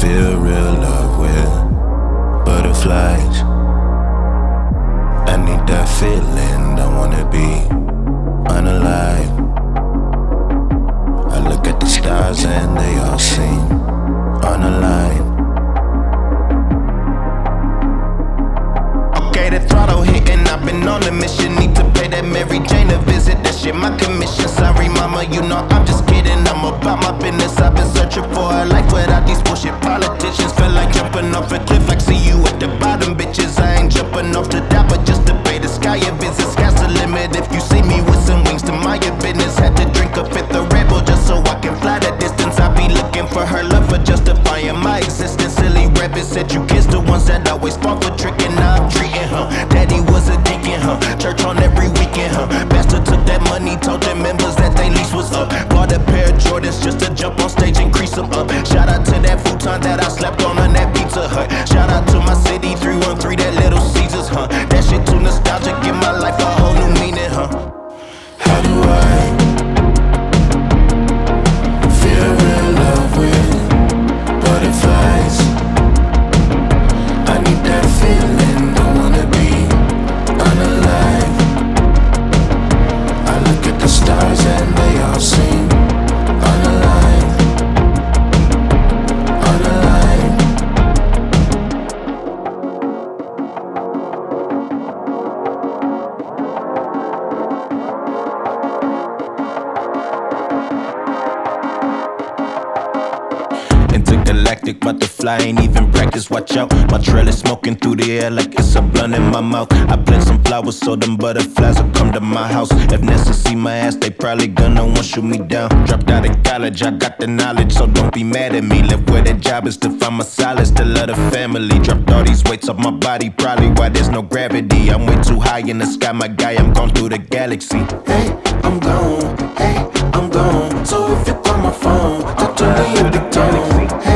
feel real love with butterflies. I need that feeling, I wanna be unalive. I look at the stars and they all seem unaligned. Okay, the throttle hitting, I've been on a mission. Need to pay that Mary Jane a visit, that shit my commission. Sorry mama, you know I'm just kidding, I'm about my business. I've been searching for a life without these bullshit politicians. Feel like jumping off a cliff, like see you at the bottom, bitches. I ain't jumping off the top, but just to pay the sky a visit. Sky's the limit, if you see me with some wings to my business. Had to drink a fifth of Red Bull just so I can fly the distance. I be looking for her love for justifying my existence. Silly rabbit said you kiss the ones that always fall for tricking. Now I'm treating her, daddy was a deacon, huh? Church on every weekend, huh? Pastor took that money, told their members that they lease was up. Bought a pair of Jordans just to jump on stage and crease them up. Shout out to that futon that I slept on that Pizza Hut. Shout out to my city 313, that Little Caesars, huh? That shit too nostalgic, give my life a whole new meaning, huh? How do I feel real love with butterflies? I need that feeling, don't wanna be unalive. I look at the stars and they all seem unaligned. Unaligned. Intergalactic butterfly, ain't even practice, watch out. My trail is smoking through the air like it's a blunt in my mouth. I plant some flowers so them butterflies will come to my house. If Nessa see my ass, they probably gonna want shoot me down. Dropped out of college, I got the knowledge, so don't be mad at me. Left where that job is to find my solace, to love the family. Dropped all these weights off my body, probably why there's no gravity. I'm way too high in the sky, my guy, I'm gone through the galaxy. Hey, I'm gone, hey, I'm gone. So if you call my phone, talk to me in the tone.